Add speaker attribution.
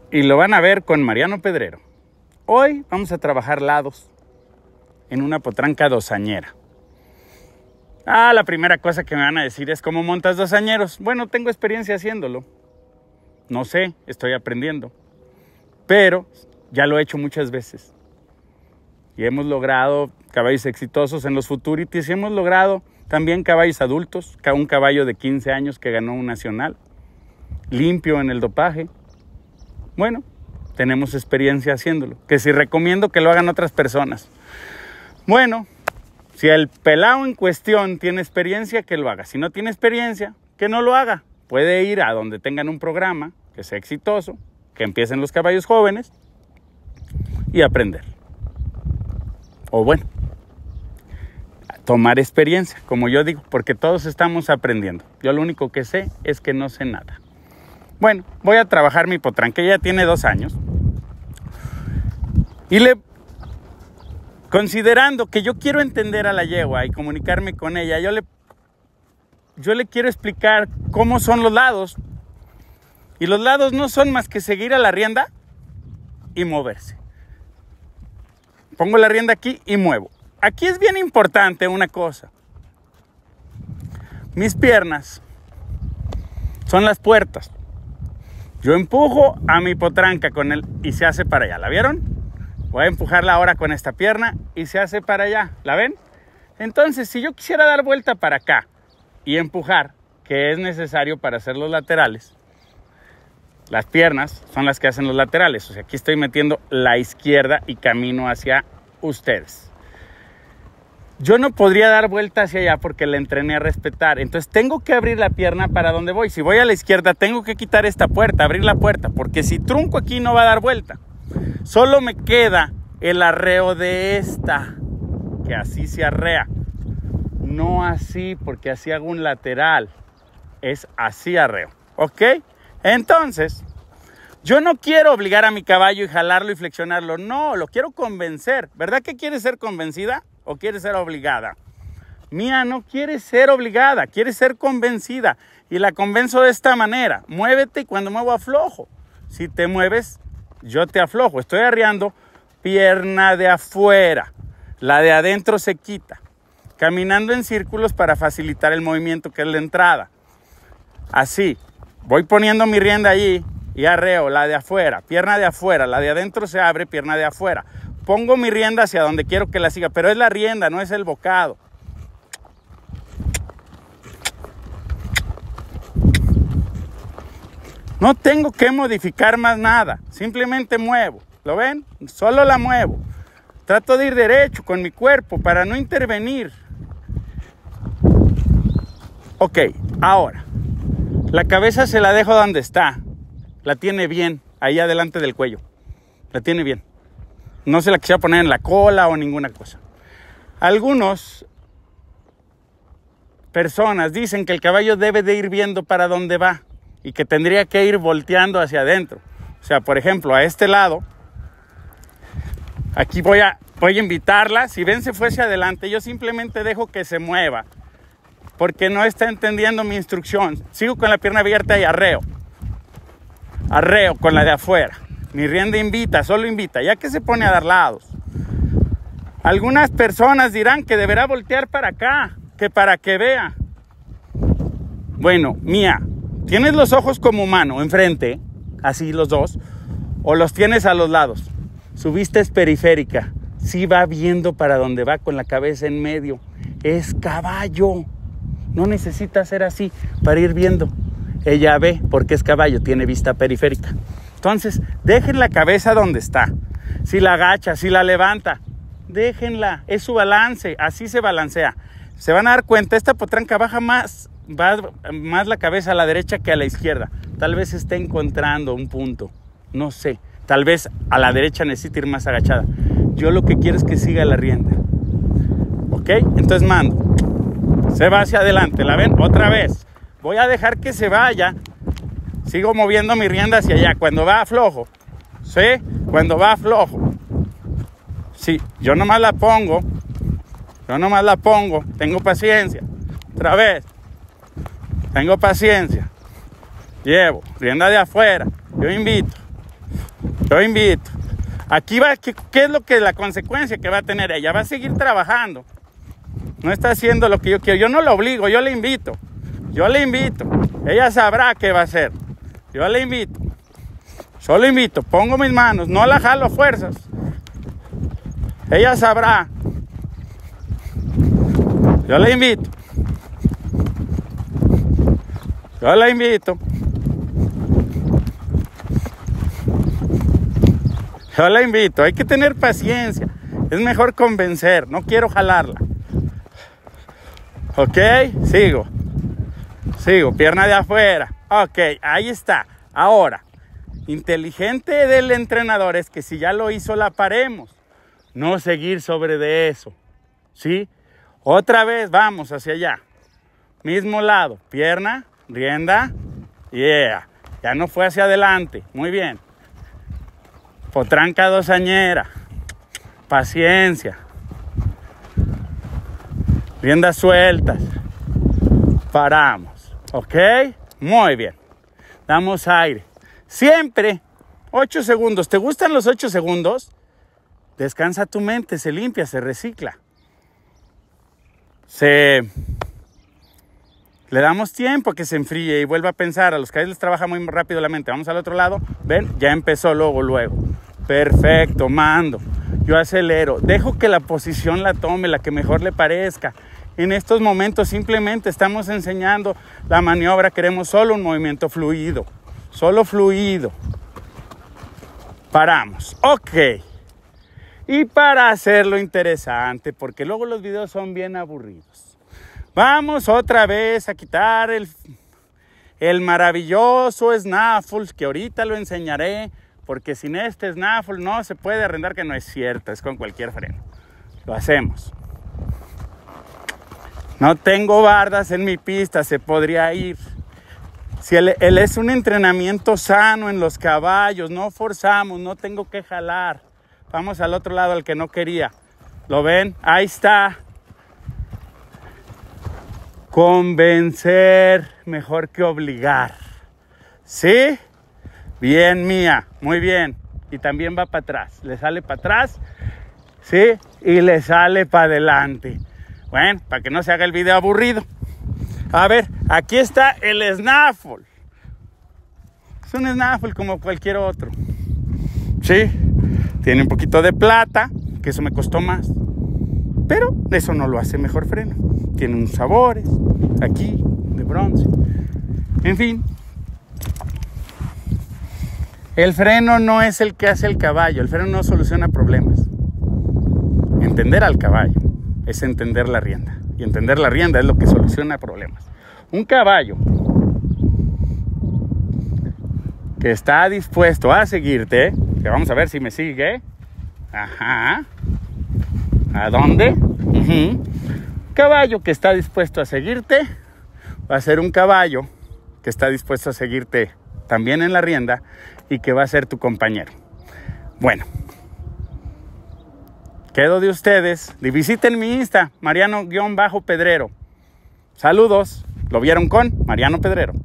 Speaker 1: y lo van a ver con Mariano Pedrero. Hoy vamos a trabajar lados en una potranca dosañera. La primera cosa que me van a decir es ¿cómo montas dosañeros? Bueno, tengo experiencia haciéndolo. No sé, estoy aprendiendo. Pero ya lo he hecho muchas veces. Y hemos logrado caballos exitosos en los Futurities. Y hemos logrado también caballos adultos. Un caballo de 15 años que ganó un nacional. Limpio en el dopaje. Bueno, tenemos experiencia haciéndolo. Que si recomiendo que lo hagan otras personas. Bueno, si el pelao en cuestión tiene experiencia, que lo haga. Si no tiene experiencia, que no lo haga. Puede ir a donde tengan un programa que sea exitoso, que empiecen los caballos jóvenes y aprender. O bueno, tomar experiencia, como yo digo, porque todos estamos aprendiendo. Yo lo único que sé es que no sé nada. Bueno, voy a trabajar mi potranca, ella tiene 2 años. Y considerando que yo quiero entender a la yegua y comunicarme con ella, yo le quiero explicar cómo son los lados. Y los lados no son más que seguir a la rienda y moverse. Pongo la rienda aquí y muevo. Aquí es bien importante una cosa. Mis piernas son las puertas. Yo empujo a mi potranca con él y se hace para allá. ¿La vieron? Voy a empujarla ahora con esta pierna y se hace para allá. ¿La ven? Entonces, si yo quisiera dar vuelta para acá y empujar, que es necesario para hacer los laterales, las piernas son las que hacen los laterales. O sea, aquí estoy metiendo la izquierda y camino hacia ustedes. Yo no podría dar vuelta hacia allá porque la entrené a respetar. Entonces tengo que abrir la pierna para donde voy. Si voy a la izquierda, tengo que quitar esta puerta, abrir la puerta. Porque si trunco aquí no va a dar vuelta. Solo me queda el arreo de esta, que así se arrea. No así, porque así hago un lateral. Es así arreo. ¿Ok? Entonces, yo no quiero obligar a mi caballo y jalarlo y flexionarlo. No, lo quiero convencer. ¿Verdad que quiere ser convencida o quiere ser obligada? Mía no quiere ser obligada, quiere ser convencida. Y la convenzo de esta manera. Muévete y cuando muevo aflojo. Si te mueves, yo te aflojo. Estoy arreando pierna de afuera. La de adentro se quita. Caminando en círculos para facilitar el movimiento, que es la entrada. Así. Voy poniendo mi rienda allí y arreo la de afuera, pierna de afuera, la de adentro se abre, pierna de afuera. Pongo mi rienda hacia donde quiero que la siga, pero es la rienda, no es el bocado. No tengo que modificar más nada, simplemente muevo. ¿Lo ven? Solo la muevo. Trato de ir derecho con mi cuerpo para no intervenir. Ok, ahora. La cabeza se la dejo donde está. La tiene bien, ahí adelante del cuello. La tiene bien. No se la quisiera poner en la cola o ninguna cosa. Algunas personas dicen que el caballo debe de ir viendo para dónde va y que tendría que ir volteando hacia adentro. O sea, por ejemplo, a este lado, aquí voy a invitarla. Si ven, se fue hacia adelante. Yo simplemente dejo que se mueva, porque no está entendiendo mi instrucción. Sigo con la pierna abierta y arreo. Arreo con la de afuera. Mi rienda invita, solo invita, ya que se pone a dar lados. Algunas personas dirán que deberá voltear para acá, que para que vea. Bueno, Mía, ¿tienes los ojos como humano enfrente, así los dos, o los tienes a los lados? Su vista es periférica, sí va viendo para donde va con la cabeza en medio. Es caballo. No necesita ser así para ir viendo. Ella ve porque es caballo, tiene vista periférica. Entonces, dejen la cabeza donde está. Si la agacha, si la levanta, déjenla. Es su balance, así se balancea. Se van a dar cuenta, esta potranca baja más la cabeza a la derecha que a la izquierda. Tal vez esté encontrando un punto, no sé. Tal vez a la derecha necesite ir más agachada. Yo lo que quiero es que siga la rienda. ¿Ok? Entonces mando. Se va hacia adelante, ¿la ven? Otra vez. Voy a dejar que se vaya. Sigo moviendo mi rienda hacia allá. Cuando va flojo. ¿Sí? Cuando va flojo. Sí, yo nomás la pongo. Tengo paciencia. Otra vez. Tengo paciencia. Llevo rienda de afuera. Yo invito. Yo invito. Aquí va, ¿qué es lo que la consecuencia que va a tener ella? Va a seguir trabajando. No está haciendo lo que yo quiero. Yo no la obligo, yo le invito. Yo le invito. Ella sabrá qué va a hacer. Yo le invito. Solo invito. Pongo mis manos. No la jalo a fuerzas. Ella sabrá. Yo le invito. Yo la invito. Yo la invito. Hay que tener paciencia. Es mejor convencer. No quiero jalarla. Ok, sigo. Sigo, pierna de afuera. Ok, ahí está. Ahora, inteligente del entrenador es que si ya lo hizo, la paremos. No seguir sobre de eso. ¿Sí? Otra vez, vamos hacia allá. Mismo lado. Pierna, rienda. Yeah. Ya no fue hacia adelante. Muy bien. Potranca dosañera. Paciencia. Riendas sueltas. Paramos. ¿Ok? Muy bien. Damos aire. Siempre 8 segundos. ¿Te gustan los 8 segundos? Descansa tu mente, se limpia, se recicla. Le damos tiempo a que se enfríe y vuelva a pensar. A los que les trabaja muy rápido la mente. Vamos al otro lado. ¿Ven? Ya empezó luego. Perfecto, mando. Yo acelero. Dejo que la posición la tome, la que mejor le parezca. En estos momentos simplemente estamos enseñando la maniobra. Queremos solo un movimiento fluido. Solo fluido. Paramos. Ok. Y para hacerlo interesante, porque luego los videos son bien aburridos, vamos otra vez a quitar el maravilloso snaffle, que ahorita lo enseñaré, porque sin este snaffle no se puede arrendar, que no es cierto, es con cualquier freno. Lo hacemos. No tengo bardas en mi pista, se podría ir. Si él es un entrenamiento sano en los caballos, no forzamos, no tengo que jalar. Vamos al otro lado, al que no quería. ¿Lo ven? Ahí está. Convencer mejor que obligar. ¿Sí? Bien, Mía. Muy bien. Y también va para atrás. Le sale para atrás. ¿Sí? Y le sale para adelante. Bueno, para que no se haga el video aburrido. A ver, aquí está el snaffle. Es un snaffle como cualquier otro. ¿Sí? Tiene un poquito de plata, que eso me costó más. Pero eso no lo hace mejor freno. Tiene unos sabores aquí de bronce. En fin. El freno no es el que hace el caballo. El freno no soluciona problemas. Entender al caballo es entender la rienda. Y entender la rienda es lo que soluciona problemas. Un caballo que está dispuesto a seguirte, que vamos a ver si me sigue. Ajá. ¿A dónde? Caballo que está dispuesto a seguirte va a ser un caballo que está dispuesto a seguirte también en la rienda y que va a ser tu compañero. Bueno, quedo de ustedes. Visiten mi Insta, Mariano-Pedrero. Saludos. Lo vieron con Mariano Pedrero.